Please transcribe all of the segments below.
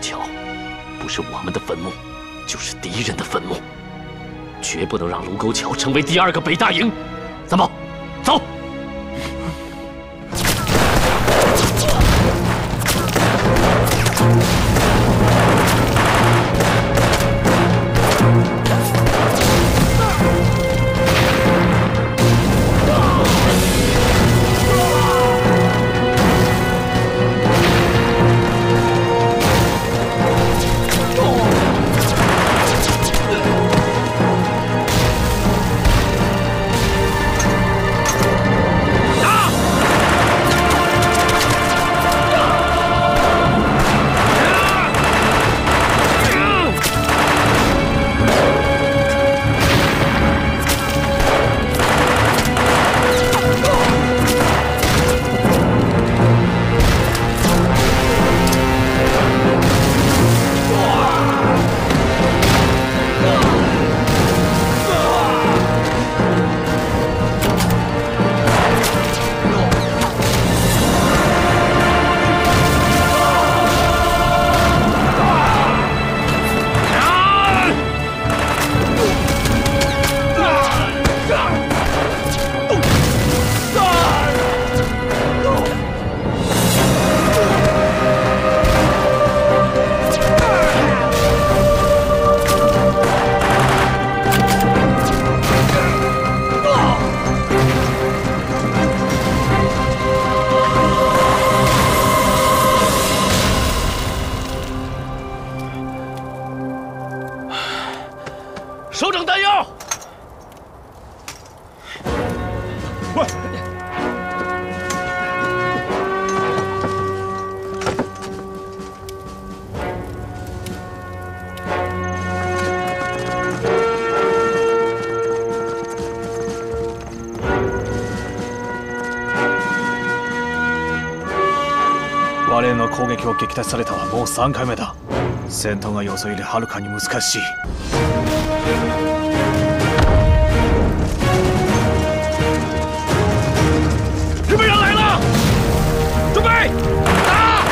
桥，不是我们的坟墓，就是敌人的坟墓，绝不能让卢沟桥成为第二个北大营。三宝，走！ 手整弹药。喂！ 我々の攻撃を撃退されたはもう3回目だ。戦闘が予想よりはるかに難しい。 日本人来了，准备打！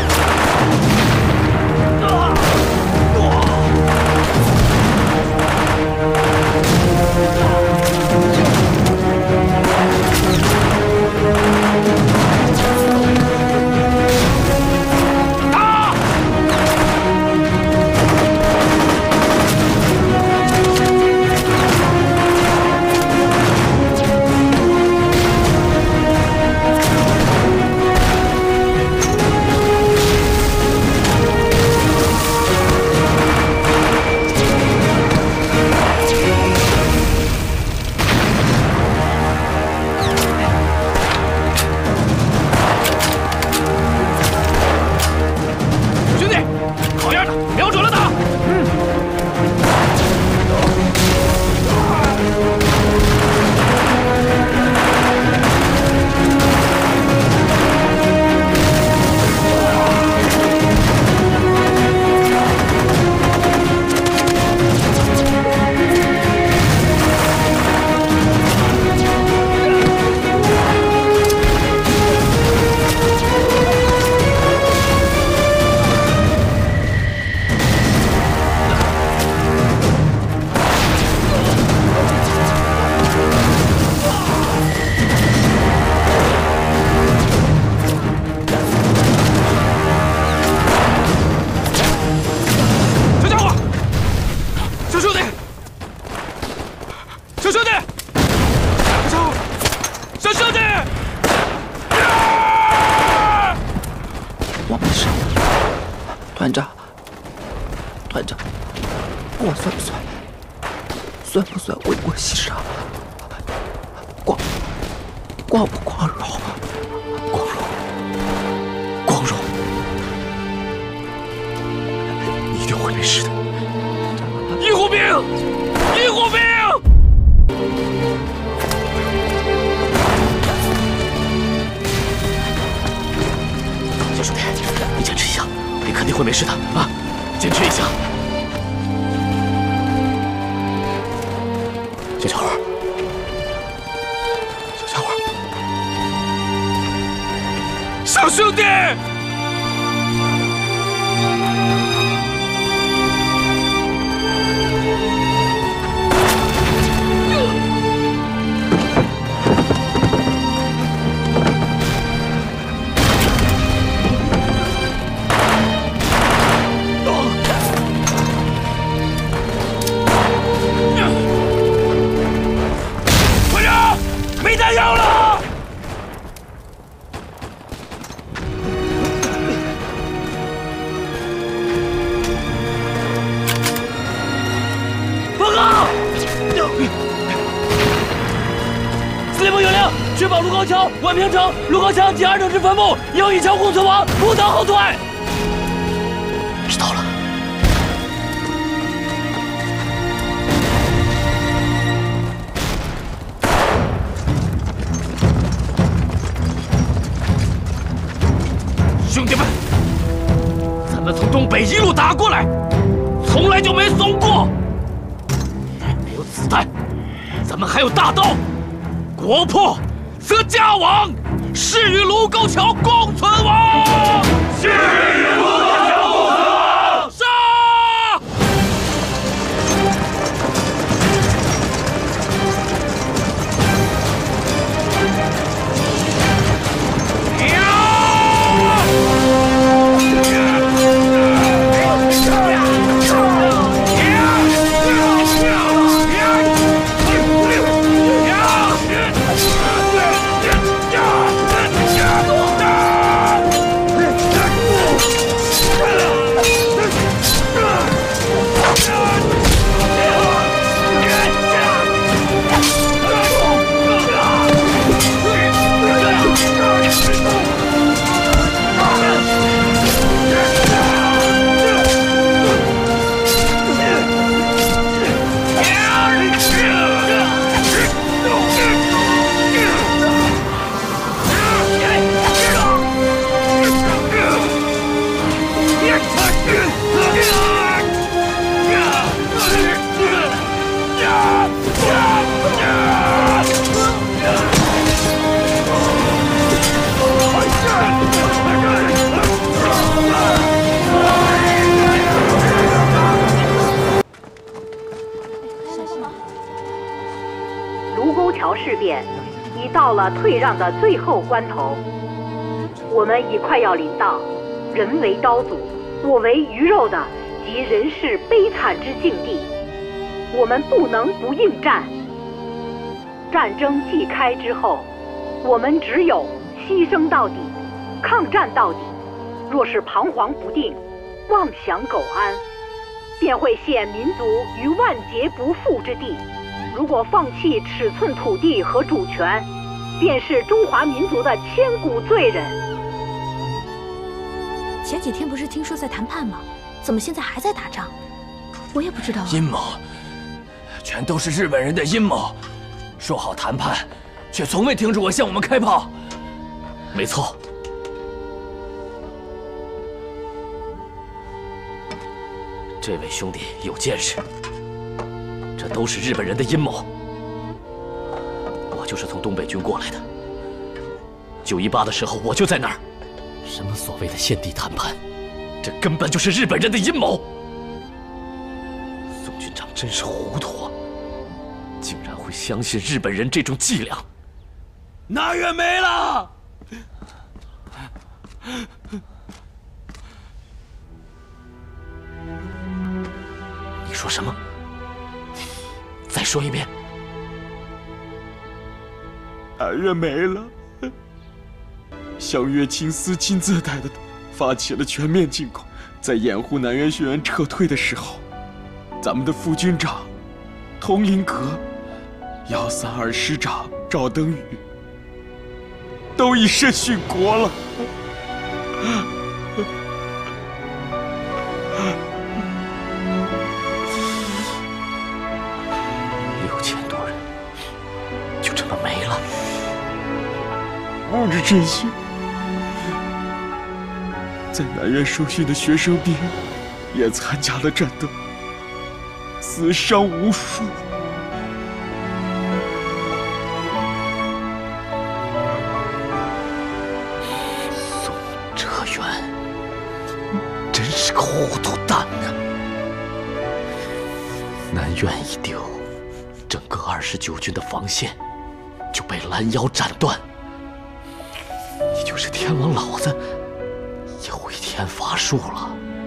团长，我算不算为国牺牲？光不光荣？光荣！你一定会没事的。 医护兵！医护兵！小兄弟，你坚持一下，你肯定会没事的啊！坚持一下。小家伙，小兄弟！ 确保卢沟桥宛平城卢沟桥第2等之坟墓应以桥共存亡，不得后退。知道了。兄弟们，咱们从东北一路打过来，从来就没怂过。没有子弹，咱们还有大刀。国破则家亡，誓与卢沟桥共存亡。誓与卢沟桥共存亡。杀！ 卢沟桥事变已到了退让的最后关头，我们已快要临到人为刀俎，我为鱼肉的及人世悲惨之境地。我们不能不应战。战争既开之后，我们只有牺牲到底，抗战到底。若是彷徨不定，妄想苟安，便会陷民族于万劫不复之地。如果放弃尺寸土地和主权，便是中华民族的千古罪人。 前几天不是听说在谈判吗？怎么现在还在打仗？我也不知道啊。 阴谋，全都是日本人的阴谋。说好谈判，却从未听说过向我们开炮。 没错。这位兄弟有见识，这都是日本人的阴谋。我就是从东北军过来的，9·18的时候我就在那儿。什么所谓的现地谈判，这根本就是日本人的阴谋。宋军长真是糊涂啊，竟然会相信日本人这种伎俩。 南岳没了！ 你说什么？再说一遍。 南岳没了。湘粤清司亲自带的发起了全面进攻，在掩护南岳学员撤退的时候，咱们的副军长佟麟阁、132师长赵登禹都以身殉国了。 6000多人就这么没了。 不止这些，在南岳受训的学生兵也参加了战斗，死伤无数。 宋哲元真是个糊涂蛋呢！南苑一丢，整个29军的防线就被拦腰斩断。也就是天王老子也会天乏术了。